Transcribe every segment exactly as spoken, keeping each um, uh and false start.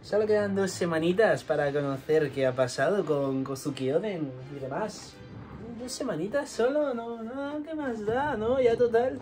Solo quedan dos semanitas para conocer qué ha pasado con Kozuki Oden y demás. Dos semanitas solo, no, no, ¿qué más da? No, ya total.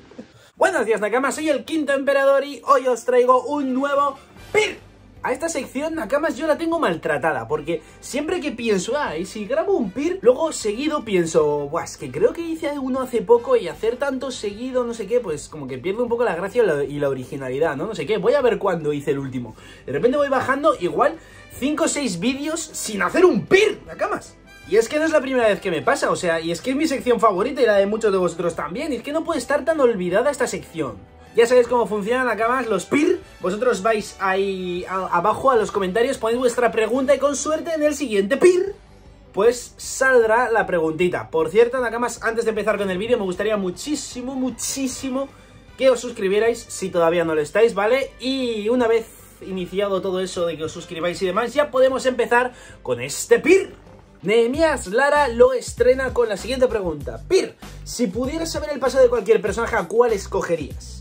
Buenos días, Nakamas, soy el Quinto Emperador y hoy os traigo un nuevo P I R. A esta sección, Nakamas, yo la tengo maltratada, porque siempre que pienso, ah, y si grabo un P I R, luego seguido pienso, buah, es que creo que hice uno hace poco y hacer tanto seguido, no sé qué, pues como que pierde un poco la gracia y la, y la originalidad, ¿no? No sé qué, voy a ver cuándo hice el último. De repente voy bajando, igual, cinco o seis vídeos sin hacer un P I R, Nakamas. Y es que no es la primera vez que me pasa, o sea, y es que es mi sección favorita y la de muchos de vosotros también, y es que no puede estar tan olvidada esta sección. Ya sabéis cómo funcionan Nakamas los P I R. Vosotros vais ahí a, abajo a los comentarios, ponéis vuestra pregunta y con suerte en el siguiente P I R pues saldrá la preguntita. Por cierto, Nakamas, antes de empezar con el vídeo me gustaría muchísimo, muchísimo que os suscribierais si todavía no lo estáis, ¿vale? Y una vez iniciado todo eso de que os suscribáis y demás, ya podemos empezar con este P I R. Nehemías Lara lo estrena con la siguiente pregunta. P I R, si pudieras saber el pasado de cualquier personaje, ¿a cuál escogerías?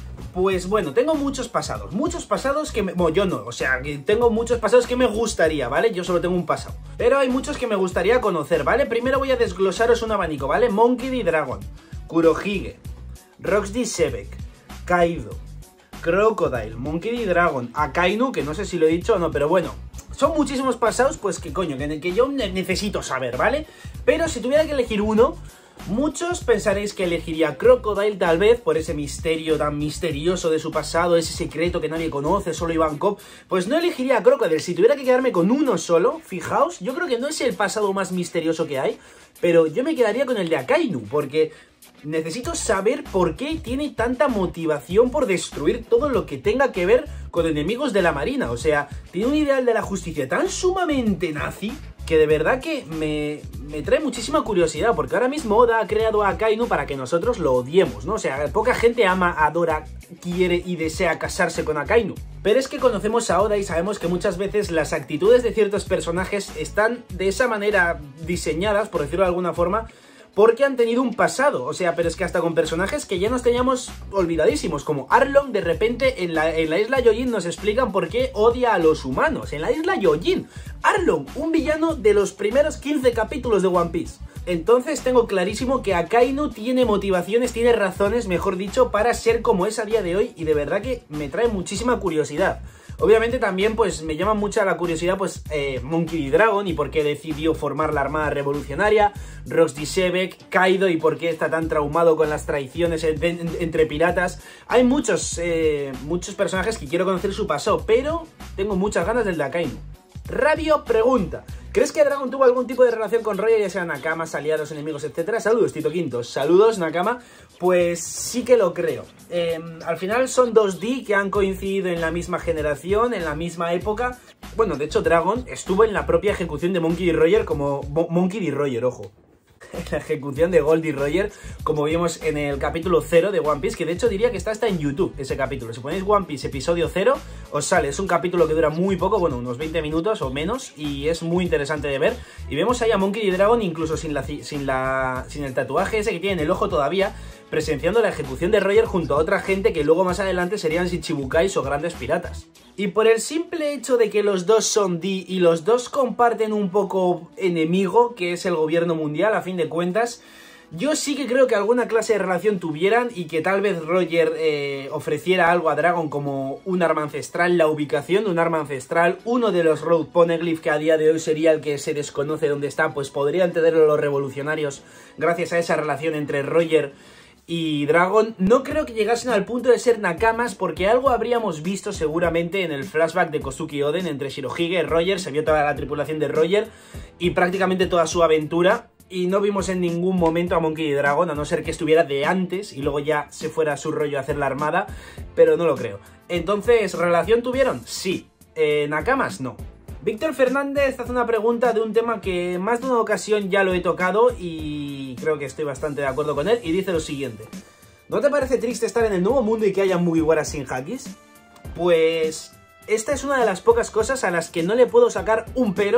Pues bueno, tengo muchos pasados, muchos pasados que me... Bueno, yo no, o sea, que tengo muchos pasados que me gustaría, ¿vale? Yo solo tengo un pasado, pero hay muchos que me gustaría conocer, ¿vale? Primero voy a desglosaros un abanico, ¿vale? Monkey D. Dragon, Kurohige, Roxy Sebek, Kaido, Crocodile, Monkey D. Dragon, Akainu, que no sé si lo he dicho o no, pero bueno, son muchísimos pasados, pues que coño, que, que yo necesito saber, ¿vale? Pero si tuviera que elegir uno... Muchos pensaréis que elegiría Crocodile tal vez por ese misterio tan misterioso de su pasado, ese secreto que nadie conoce, solo Ivankov. Pues no elegiría a Crocodile, si tuviera que quedarme con uno solo, fijaos, yo creo que no es el pasado más misterioso que hay, pero yo me quedaría con el de Akainu, porque necesito saber por qué tiene tanta motivación por destruir todo lo que tenga que ver con enemigos de la marina. O sea, tiene un ideal de la justicia tan sumamente nazi que de verdad que me, me trae muchísima curiosidad, porque ahora mismo Oda ha creado a Akainu para que nosotros lo odiemos, ¿no? O sea, poca gente ama, adora, quiere y desea casarse con Akainu. Pero es que conocemos a Oda y sabemos que muchas veces las actitudes de ciertos personajes están de esa manera diseñadas, por decirlo de alguna forma, porque han tenido un pasado, o sea, pero es que hasta con personajes que ya nos teníamos olvidadísimos, como Arlong, de repente en la, en la isla Yojin nos explican por qué odia a los humanos, en la isla Yojin. Arlong, un villano de los primeros quince capítulos de One Piece. Entonces tengo clarísimo que Akainu tiene motivaciones, tiene razones, mejor dicho, para ser como es a día de hoy, y de verdad que me trae muchísima curiosidad. Obviamente también pues me llama mucha la curiosidad pues eh, Monkey D. Dragon y por qué decidió formar la Armada Revolucionaria, Roxy Sebek, Kaido y por qué está tan traumado con las traiciones en, en, entre piratas. Hay muchos, eh, muchos personajes que quiero conocer su pasado, pero tengo muchas ganas del de Akainu. Radio pregunta, ¿crees que Dragon tuvo algún tipo de relación con Roger, ya sean Nakamas, aliados, enemigos, etcétera? Saludos, Tito Quintos. Saludos, Nakama. Pues sí que lo creo. Eh, al final son dos D que han coincidido en la misma generación, en la misma época. Bueno, de hecho, Dragon estuvo en la propia ejecución de Monkey D. Roger como... Mo Monkey D. Roger, ojo. La ejecución de Goldie Roger, como vimos en el capítulo cero de One Piece, que de hecho diría que está hasta en YouTube ese capítulo. Si ponéis One Piece episodio cero, os sale. Es un capítulo que dura muy poco, bueno, unos veinte minutos o menos, y es muy interesante de ver. Y vemos ahí a Monkey D. Dragon, incluso sin, la, sin, la, sin el tatuaje ese que tiene en el ojo todavía, presenciando la ejecución de Roger junto a otra gente que luego más adelante serían Shichibukais o grandes piratas. Y por el simple hecho de que los dos son D y los dos comparten un poco enemigo, que es el gobierno mundial, a fin de cuentas, yo sí que creo que alguna clase de relación tuvieran y que tal vez Roger eh, ofreciera algo a Dragon como un arma ancestral, la ubicación de un arma ancestral, uno de los Road Poneglyph que a día de hoy sería el que se desconoce dónde está, pues podrían tenerlo los revolucionarios gracias a esa relación entre Roger y Dragon. No creo que llegasen al punto de ser Nakamas, porque algo habríamos visto seguramente en el flashback de Kozuki Oden entre Shirohige y Roger. Se vio toda la tripulación de Roger y prácticamente toda su aventura, y no vimos en ningún momento a Monkey D. Dragon, a no ser que estuviera de antes y luego ya se fuera a su rollo a hacer la armada, pero no lo creo. Entonces, ¿relación tuvieron? Sí. Eh, ¿Nakamas? No. Víctor Fernández hace una pregunta de un tema que más de una ocasión ya lo he tocado y creo que estoy bastante de acuerdo con él, y dice lo siguiente: ¿no te parece triste estar en el nuevo mundo y que haya Mugiwaras sin hakis? Pues esta es una de las pocas cosas a las que no le puedo sacar un pero,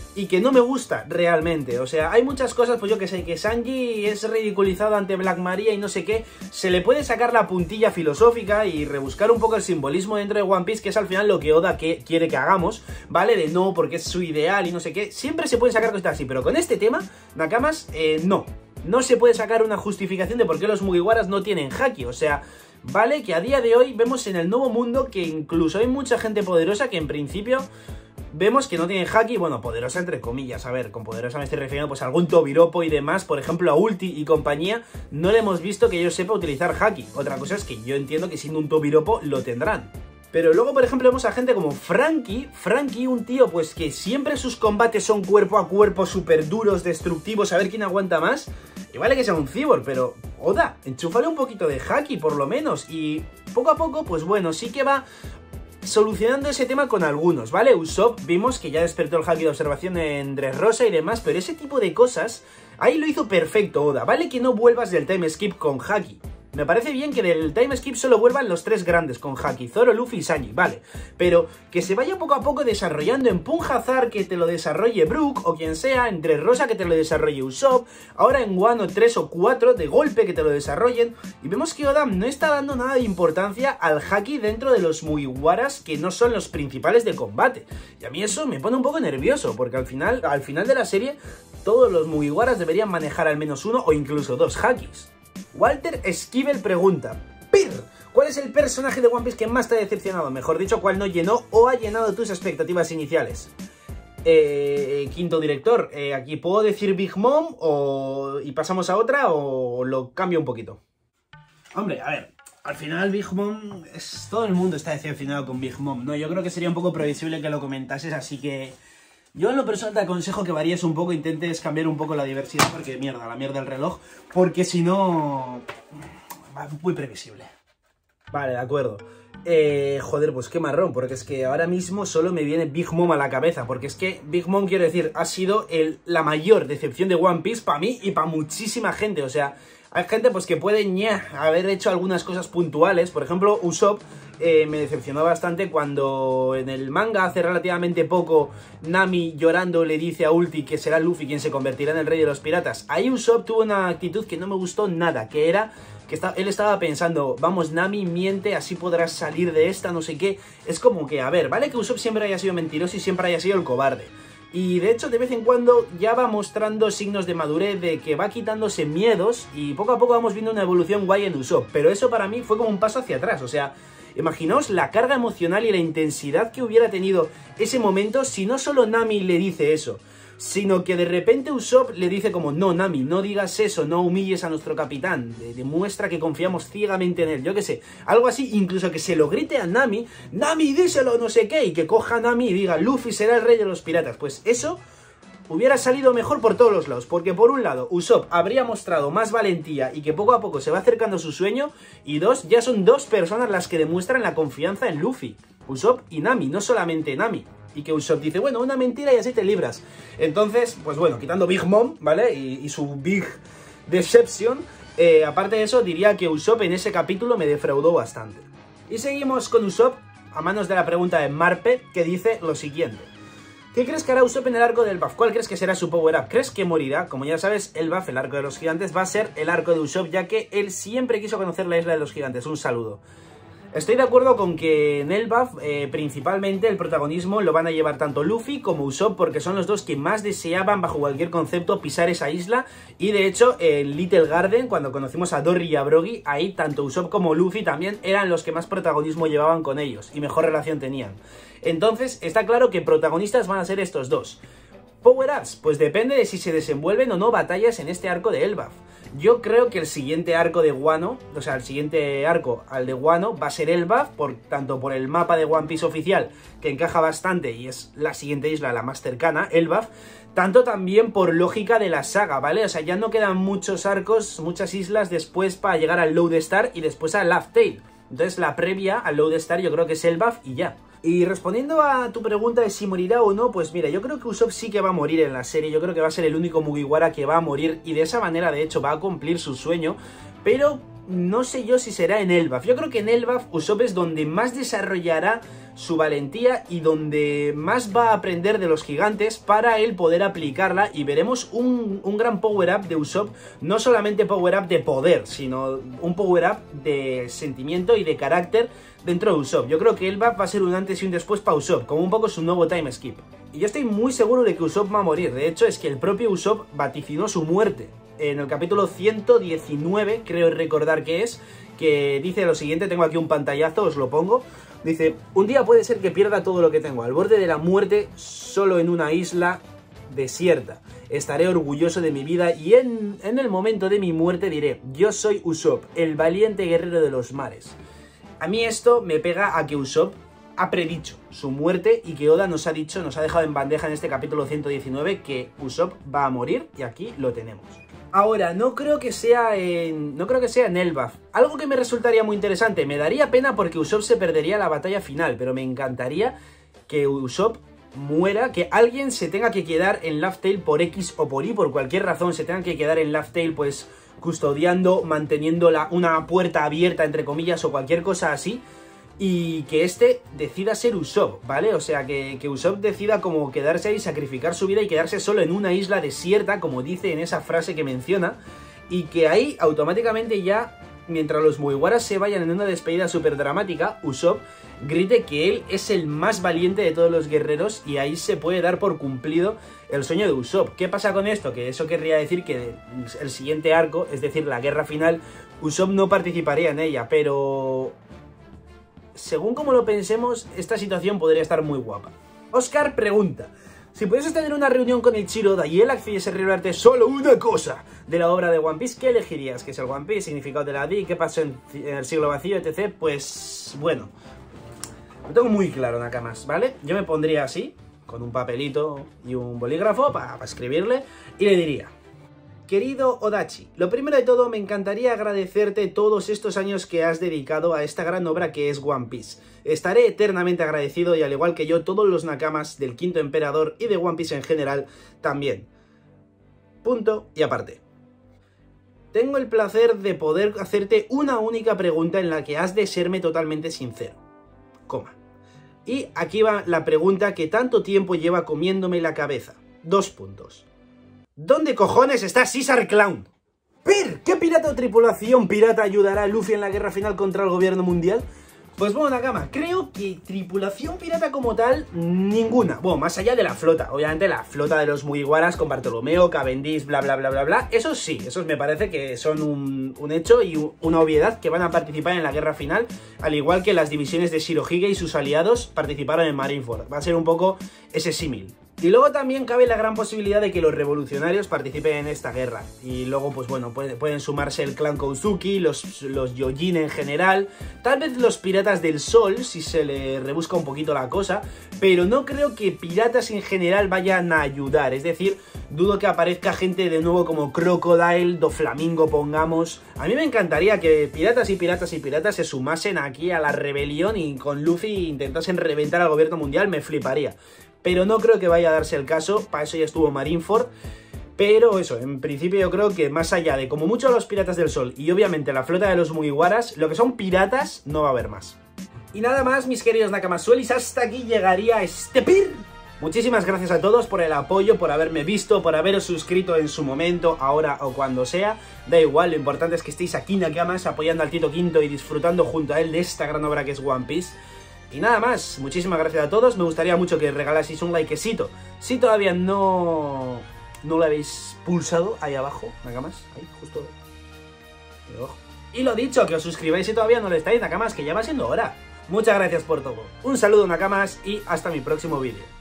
y que no me gusta realmente. O sea, hay muchas cosas, pues yo que sé, que Sanji es ridiculizado ante Black Maria y no sé qué, se le puede sacar la puntilla filosófica y rebuscar un poco el simbolismo dentro de One Piece, que es al final lo que Oda que quiere que hagamos, ¿vale? De no, porque es su ideal y no sé qué, siempre se pueden sacar cosas así, pero con este tema, Nakamas, eh, no. No se puede sacar una justificación de por qué los Mugiwaras no tienen haki, o sea... Vale, que a día de hoy vemos en el nuevo mundo que incluso hay mucha gente poderosa que en principio vemos que no tienen haki, bueno, poderosa entre comillas, a ver, con poderosa me estoy refiriendo pues a algún Tobiropo y demás, por ejemplo a Ulti y compañía, no le hemos visto que yo sepa utilizar haki. Otra cosa es que yo entiendo que siendo un Tobiropo lo tendrán. Pero luego, por ejemplo, vemos a gente como Franky, Franky, un tío pues que siempre sus combates son cuerpo a cuerpo, súper duros, destructivos, a ver quién aguanta más. Y vale que sea un cyborg, pero Oda, enchúfale un poquito de haki por lo menos. Y poco a poco, pues bueno, sí que va solucionando ese tema con algunos, ¿vale? Usopp vimos que ya despertó el haki de observación en Dressrosa y demás, pero ese tipo de cosas, ahí lo hizo perfecto Oda. Vale que no vuelvas del time skip con haki. Me parece bien que del time skip solo vuelvan los tres grandes con haki, Zoro, Luffy y Sanji, vale. Pero que se vaya poco a poco desarrollando en Punjazar, que te lo desarrolle Brook o quien sea, en Dressrosa que te lo desarrolle Usopp, ahora en Wano tres o cuatro de golpe que te lo desarrollen. Y vemos que Oda no está dando nada de importancia al haki dentro de los Mugiwaras que no son los principales de combate. Y a mí eso me pone un poco nervioso, porque al final, al final de la serie todos los Mugiwaras deberían manejar al menos uno o incluso dos hakis. Walter Esquivel pregunta: Pir, ¿cuál es el personaje de One Piece que más te ha decepcionado? Mejor dicho, ¿cuál no llenó o ha llenado tus expectativas iniciales? Eh, quinto director, eh, aquí puedo decir Big Mom o, y pasamos a otra o lo cambio un poquito. Hombre, a ver, al final Big Mom, es, todo el mundo está decepcionado con Big Mom, ¿no? Yo creo que sería un poco previsible que lo comentases, así que... Yo en lo personal te aconsejo que varíes un poco, intentes cambiar un poco la diversidad, porque mierda, la mierda el reloj, porque si no... muy previsible. Vale, de acuerdo. Eh, joder, pues qué marrón, porque es que ahora mismo solo me viene Big Mom a la cabeza, porque es que Big Mom, quiero decir, ha sido el, la mayor decepción de One Piece para mí y para muchísima gente, o sea... Hay gente pues que puede ña, haber hecho algunas cosas puntuales, por ejemplo, Usopp eh, me decepcionó bastante cuando en el manga hace relativamente poco Nami llorando le dice a Ulti que será Luffy quien se convertirá en el rey de los piratas. Ahí Usopp tuvo una actitud que no me gustó nada, que era que está, él estaba pensando, vamos Nami, miente, así podrás salir de esta, no sé qué. Es como que, a ver, vale que Usopp siempre haya sido mentiroso y siempre haya sido el cobarde. Y de hecho de vez en cuando ya va mostrando signos de madurez, de que va quitándose miedos y poco a poco vamos viendo una evolución guay en Usopp. Pero eso para mí fue como un paso hacia atrás, o sea, imaginaos la carga emocional y la intensidad que hubiera tenido ese momento si no solo Nami le dice eso, sino que de repente Usopp le dice como, no Nami, no digas eso, no humilles a nuestro capitán, demuestra que confiamos ciegamente en él, yo qué sé, algo así, incluso que se lo grite a Nami, Nami díselo, no sé qué, y que coja a Nami y diga, Luffy será el rey de los piratas. Pues eso hubiera salido mejor por todos los lados, porque por un lado Usopp habría mostrado más valentía y que poco a poco se va acercando a su sueño, y dos, ya son dos personas las que demuestran la confianza en Luffy, Usopp y Nami, no solamente Nami. Y que Usopp dice, bueno, una mentira y así te libras. Entonces, pues bueno, quitando Big Mom, ¿vale? Y, y su Big Deception, eh, aparte de eso, diría que Usopp en ese capítulo me defraudó bastante. Y seguimos con Usopp, a manos de la pregunta de Marpe, que dice lo siguiente. ¿Qué crees que hará Usopp en el arco del Elbaf? ¿Cuál crees que será su power-up? ¿Crees que morirá? Como ya sabes, Elbaf, el arco de los gigantes, va a ser el arco de Usopp, ya que él siempre quiso conocer la isla de los gigantes. Un saludo. Estoy de acuerdo con que en Elbaf, eh, principalmente, el protagonismo lo van a llevar tanto Luffy como Usopp, porque son los dos que más deseaban, bajo cualquier concepto, pisar esa isla. Y de hecho, en Little Garden, cuando conocimos a Dory y a Brogy, ahí tanto Usopp como Luffy también eran los que más protagonismo llevaban con ellos y mejor relación tenían. Entonces, está claro que protagonistas van a ser estos dos. Power-ups, pues depende de si se desenvuelven o no batallas en este arco de Elbaf. Yo creo que el siguiente arco de Wano, o sea, el siguiente arco al de Wano va a ser Elbaf, por, tanto por el mapa de One Piece oficial, que encaja bastante y es la siguiente isla, la más cercana, Elbaf, tanto también por lógica de la saga, ¿vale? O sea, ya no quedan muchos arcos, muchas islas después para llegar al Lodestar y después a Laugh Tale. Entonces la previa al Lodestar yo creo que es Elbaf y ya. Y respondiendo a tu pregunta de si morirá o no, pues mira, yo creo que Usopp sí que va a morir en la serie, yo creo que va a ser el único Mugiwara que va a morir y de esa manera de hecho va a cumplir su sueño, pero no sé yo si será en Elbaf. Yo creo que en Elbaf Usopp es donde más desarrollará su valentía y donde más va a aprender de los gigantes para él poder aplicarla, y veremos un, un gran power-up de Usopp, no solamente power-up de poder, sino un power-up de sentimiento y de carácter dentro de Usopp. Yo creo que Elbaf va a ser un antes y un después para Usopp, como un poco su nuevo time skip. Y yo estoy muy seguro de que Usopp va a morir. De hecho, es que el propio Usopp vaticinó su muerte en el capítulo ciento diecinueve, creo recordar que es, que dice lo siguiente. Tengo aquí un pantallazo, os lo pongo. Dice: un día puede ser que pierda todo lo que tengo, al borde de la muerte, solo en una isla desierta. Estaré orgulloso de mi vida y en, en el momento de mi muerte diré: yo soy Usopp, el valiente guerrero de los mares. A mí esto me pega a que Usopp ha predicho su muerte y que Oda nos ha dicho, nos ha dejado en bandeja en este capítulo ciento diecinueve que Usopp va a morir, y aquí lo tenemos. Ahora, no creo que sea en... no creo que sea en Elbaf. Algo que me resultaría muy interesante, me daría pena porque Usopp se perdería la batalla final, pero me encantaría que Usopp muera, que alguien se tenga que quedar en Laugh Tale por X o por Y, por cualquier razón, se tenga que quedar en Laugh Tale, pues custodiando, manteniendo la, una puerta abierta, entre comillas, o cualquier cosa así, y que este decida ser Usopp, ¿vale? O sea, que, que Usopp decida como quedarse ahí, sacrificar su vida y quedarse solo en una isla desierta, como dice en esa frase que menciona, y que ahí automáticamente ya, mientras los Mugiwaras se vayan en una despedida súper dramática, Usopp grite que él es el más valiente de todos los guerreros, y ahí se puede dar por cumplido el sueño de Usopp. ¿Qué pasa con esto? Que eso querría decir que el siguiente arco, es decir, la guerra final, Usopp no participaría en ella, pero según como lo pensemos, esta situación podría estar muy guapa. Oscar pregunta: si pudieses tener una reunión con Ichiro Oda y él accediese a revelarte solo una cosa de la obra de One Piece, ¿qué elegirías? ¿Qué es el One Piece? ¿Significado de la D? ¿Qué pasó en, en el siglo vacío? etcétera. Pues bueno, lo tengo muy claro, Nakamas, ¿vale? Yo me pondría así, con un papelito y un bolígrafo para, para escribirle, y le diría: querido Odachi, lo primero de todo, me encantaría agradecerte todos estos años que has dedicado a esta gran obra que es One Piece. Estaré eternamente agradecido, y al igual que yo, todos los Nakamas del Quinto Emperador y de One Piece en general también. Punto y aparte. Tengo el placer de poder hacerte una única pregunta en la que has de serme totalmente sincero. Coma. Y aquí va la pregunta que tanto tiempo lleva comiéndome la cabeza. Dos puntos. ¿Dónde cojones está Caesar Clown? ¡Pir! ¿Qué pirata o tripulación pirata ayudará a Luffy en la guerra final contra el gobierno mundial? Pues bueno, Nakama, creo que tripulación pirata como tal, ninguna. Bueno, más allá de la flota. Obviamente la flota de los Mugiwaras con Bartolomeo, Cavendish, bla bla bla bla bla. Esos sí, esos me parece que son un, un hecho y una obviedad, que van a participar en la guerra final, al igual que las divisiones de Shirohige y sus aliados participaron en Marineford. Va a ser un poco ese símil. Y luego también cabe la gran posibilidad de que los revolucionarios participen en esta guerra. Y luego, pues bueno, puede, pueden sumarse el clan Kozuki, los, los Yojin en general, tal vez los piratas del sol, si se le rebusca un poquito la cosa, pero no creo que piratas en general vayan a ayudar. Es decir, dudo que aparezca gente de nuevo como Crocodile, Doflamingo, pongamos. A mí me encantaría que piratas y piratas y piratas se sumasen aquí a la rebelión y con Luffy intentasen reventar al gobierno mundial, me fliparía. Pero no creo que vaya a darse el caso, para eso ya estuvo Marineford. Pero eso, en principio yo creo que más allá de como mucho los piratas del sol y obviamente la flota de los Mugiwaras, lo que son piratas no va a haber más. Y nada más, mis queridos Nakamasuelis, hasta aquí llegaría este pir. Muchísimas gracias a todos por el apoyo, por haberme visto, por haberos suscrito en su momento, ahora o cuando sea. Da igual, lo importante es que estéis aquí, Nakamas, apoyando al Tito Quinto y disfrutando junto a él de esta gran obra que es One Piece. Y nada más, muchísimas gracias a todos, me gustaría mucho que regalaseis un likecito si todavía no, no lo habéis pulsado ahí abajo, Nakamas, ahí, justo ahí abajo. Y lo dicho, que os suscribáis si todavía no lo estáis, Nakamas, que ya va siendo hora. Muchas gracias por todo, un saludo, Nakamas, y hasta mi próximo vídeo.